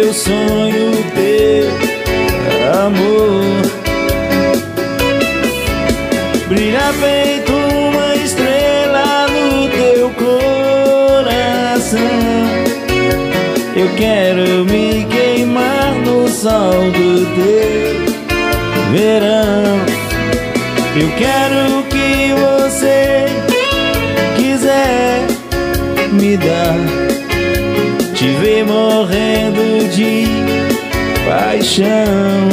meu sonho, teu amor. Brilha feito uma estrela no teu coração. Eu quero me queimar no sol do teu verão. Eu quero que você quiser me dar, te ver morrendo de paixão.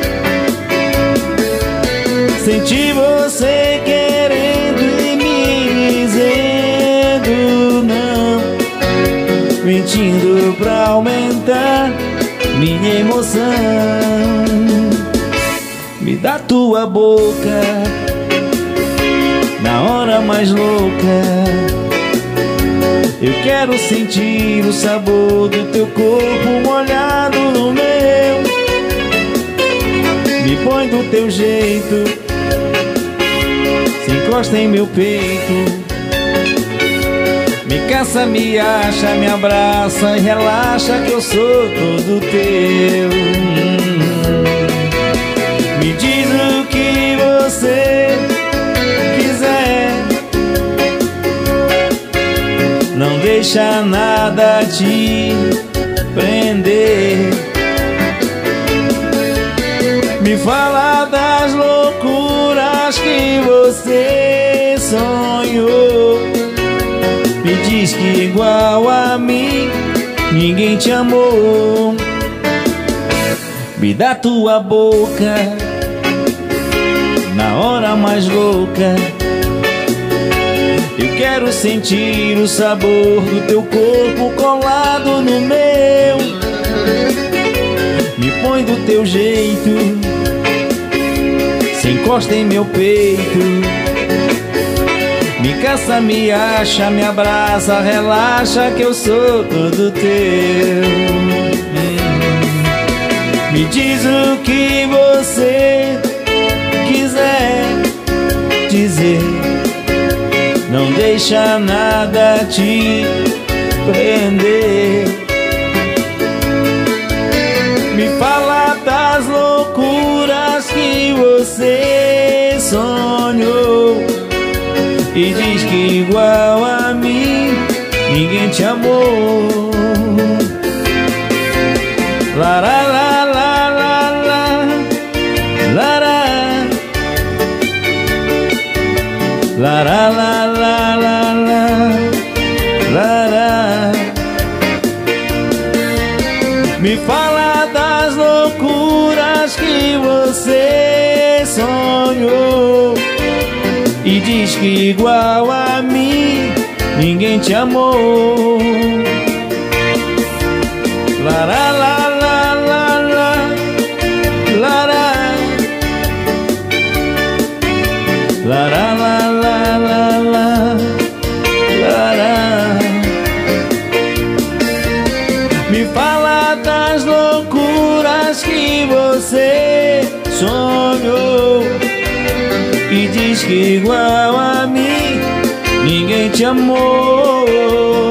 Senti você querendo e me dizendo não, mentindo pra aumentar minha emoção. Me dá tua boca na hora mais louca. Eu quero sentir o sabor do teu corpo molhado no meu. Me põe do teu jeito, se encosta em meu peito. Me caça, me acha, me abraça e relaxa que eu sou todo teu. Me diz o que você quiser, não deixa nada te prender. Me fala das loucuras que você sonhou. Me diz que igual a mim ninguém te amou. Me dá tua boca na hora mais louca. Eu quero sentir o sabor do teu corpo colado no meu. Me põe do teu jeito, se encosta em meu peito. Me caça, me acha, me abraça, relaxa que eu sou todo teu. Me diz o que você quiser dizer, não deixa nada te prender. Me fala das loucuras que você sonhou e diz que igual a mim ninguém te amou. Lara, la, la, la, la, lara, lara, la, la, la, la, lara. Me fala das loucuras que você sonhou e diz que igual a mim ninguém te amou. Lara, la, la, la, la, lara, lara, la, la, la, la, lara. Me fala das loucuras que você sonhou e diz que igual a mim ninguém te amou.